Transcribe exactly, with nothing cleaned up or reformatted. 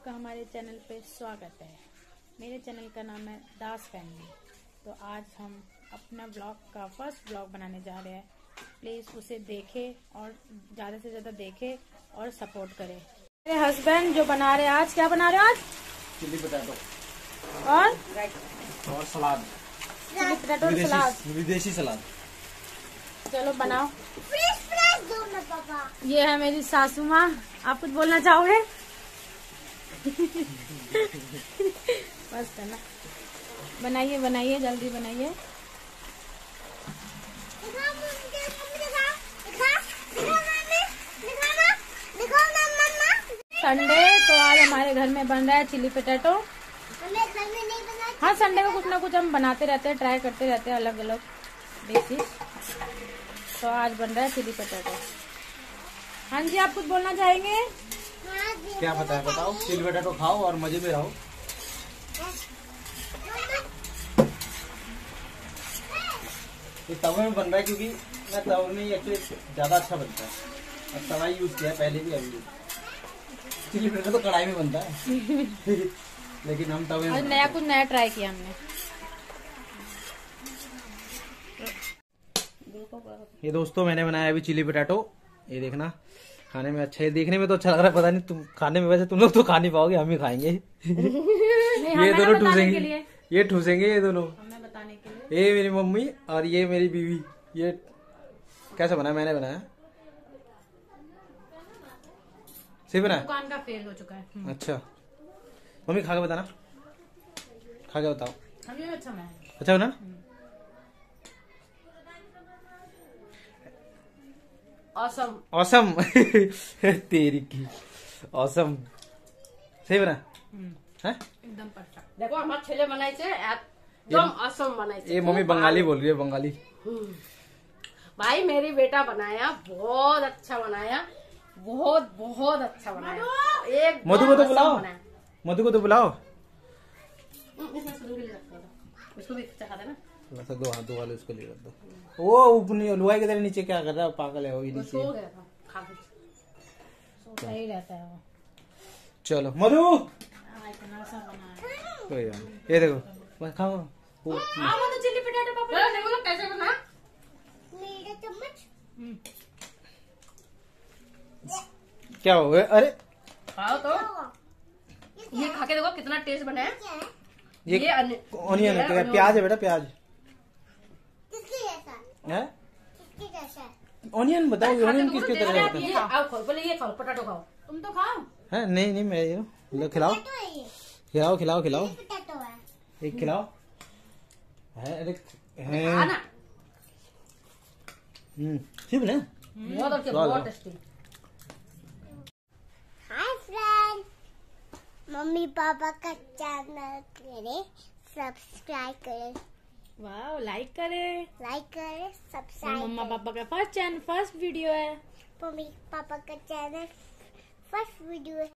आपका हमारे चैनल पे स्वागत है। मेरे चैनल का नाम है दास फैमिली। तो आज हम अपना ब्लॉग का फर्स्ट ब्लॉग बनाने जा रहे हैं। प्लीज उसे देखें और ज्यादा से ज्यादा देखें और सपोर्ट करें। मेरे हस्बैंड जो बना रहे हैं आज, क्या बना रहे हैं आज? चिली पोटैटो और और सलाद, चिली पोटैटो सलाद, विदेशी सलाद। चलो बनाओ। ये है मेरी सासू माँ। आप कुछ बोलना चाहोगे? बस करना, बनाइए बनाइए, जल्दी बनाइए। संडे तो आज हमारे घर में बन रहा है चिली पोटैटो। हाँ, संडे को कुछ ना कुछ हम बनाते रहते हैं, ट्राई करते रहते हैं अलग अलग डिशेज। तो आज बन रहा है चिली पोटैटो। हाँ जी, आप कुछ बोलना चाहेंगे? क्या पता है, बताओ। चिली पोटैटो खाओ और मजे में रहो। ये तवे में बन रहा है क्योंकि मैं तवे में एक्चुअली ज्यादा अच्छा बनता है। अब तवा यूज किया है पहले भी, अभी भी। चिली पोटैटो तो कढ़ाई में बनता है लेकिन हम तवे में नया कुछ नया ट्राई किया हमने। ये दोस्तों मैंने बनाया अभी चिली पोटैटो। ये देखना, खाने में अच्छा है, देखने में तो अच्छा लग रहा है। पता नहीं तुम खाने में, वैसे तुम लोग तो खा नहीं पाओगे, हम ही खाएंगे। ये दोनों ठूसेंगे, ये ठूसेंगे ये दोनों। हमें बताने के लिए। ये मेरी मम्मी और ये मेरी बीवी। ये कैसे बना? मैंने बनाया, सही बना? दुकान का फेल हो चुका है। अच्छा मम्मी, खा के बताना, खा के बताओ। हमें अच्छा बना है। अच्छा बना? ऑसम ऑसम तेरी की ऑसम, सही बना है एकदम परफेक्ट। देखो हमारे छेले बनाए थे एकदम असम बनाए थे। ये मम्मी बंगाली बोल रही है, बंगाली। भाई मेरी बेटा बनाया, बहुत अच्छा बनाया, बहुत बहुत अच्छा बनाया। एक मधु को तो बुलाओ, मधु को तो बुलाओ। उसको भी चखा देना। दो हाथ दो वाले उसको ले दो। वो ऊपर लुआई के तरह नीचे क्या कर रहा है, पागल है वो। ये नीचे सो गया था, खा के सही रहता है वो। चलो मधु, इतना सा बना है। कोई बात नहीं। ये देखो बस खाओ। वो हाँ, तो चिली पोटैटो पापा देखो तो कैसे बना। मेरा चम्मच। क्या हो गया? अरे खाओ तो, ये खा के देखो कितना टेस्ट बना है। ये ये ऑनियन है, प्याज है बेटा, प्याज है। ऑनियन बताओ, ऑनियन किसके तरह होता है? ये आओ खाओ, पहले ये खाओ, पोटैटो खाओ। तुम तो खाओ। है नहीं नहीं, मैं ये लो, खिलाओ खिलाओ खिलाओ खिलाओ, एक खिलाओ। है अरे है, खाना हम्म ठीक है। बहुत अच्छा, बहुत टेस्टी। हाय फ्रेंड, मम्मी पापा का चैनल करें, सब्सक्राइब करें, वाह, लाइक करे, लाइक करें, सब्सक्राइब मम्मा करें। पापा का फर्स्ट चैनल फर्स्ट वीडियो है। मम्मी पापा का चैनल फर्स्ट वीडियो है।